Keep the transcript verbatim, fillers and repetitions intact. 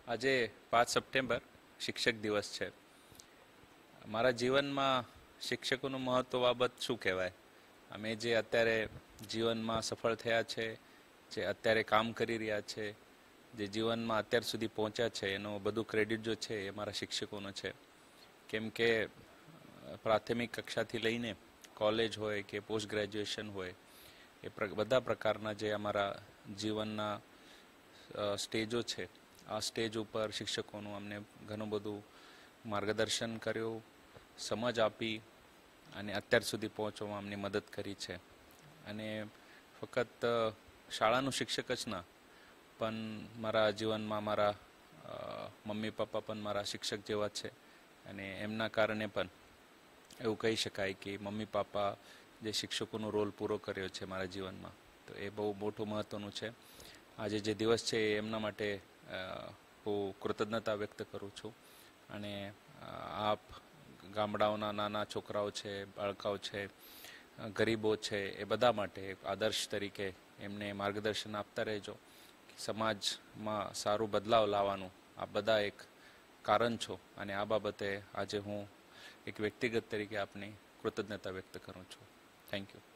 આજે પાંચ સપ્ટેમ્બર શિક્ષક દિવસ છે. મારા જીવનમાં શિક્ષકોનું મહત્વ બાબત શું કહેવાય. અમે જે અત્યારે જીવનમાં સફળ થયા છે, જે અત્યારે કામ કરી રહ્યા છે, જે જીવનમાં અત્યાર સુધી પહોંચ્યા છે, એનો બધું ક્રેડિટ જો છે એ મારા શિક્ષકોનો છે. કેમ કે પ્રાથમિક કક્ષાથી લઈને કોલેજ હોય કે પોસ્ટ ગ્રેજ્યુએશન હોય, એ બધા પ્રકારના જે અમારા જીવનના સ્ટેજો છે, આ સ્ટેજ ઉપર શિક્ષકોનું અમને ઘણું બધું માર્ગદર્શન કર્યું, સમજ આપી અને અત્યાર સુધી પહોંચવામાં અમને મદદ કરી છે. અને ફક્ત શાળાનું શિક્ષક જ ના, પણ મારા જીવનમાં મારા મમ્મી પપ્પા પણ મારા શિક્ષક જેવા છે. અને એમના કારણે પણ એવું કહી શકાય કે મમ્મી પપ્પા જે શિક્ષકોનો રોલ પૂરો કર્યો છે મારા જીવનમાં, તો એ બહુ મોટું મહત્ત્વનું છે. આજે જે દિવસ છે એ એમના માટે હું કૃતજ્ઞતા વ્યક્ત કરું છું. અને આપ ગામડાઓના નાના છોકરાઓ છે, બાળકાઓ છે, ગરીબો છે, એ બધા માટે આદર્શ તરીકે એમને માર્ગદર્શન આપતા રહેજો. સમાજમાં સારું બદલાવ લાવવાનું આ બધા એક કારણ છો, અને આ બાબતે આજે હું એક વ્યક્તિગત તરીકે આપની કૃતજ્ઞતા વ્યક્ત કરું છું. Thank you.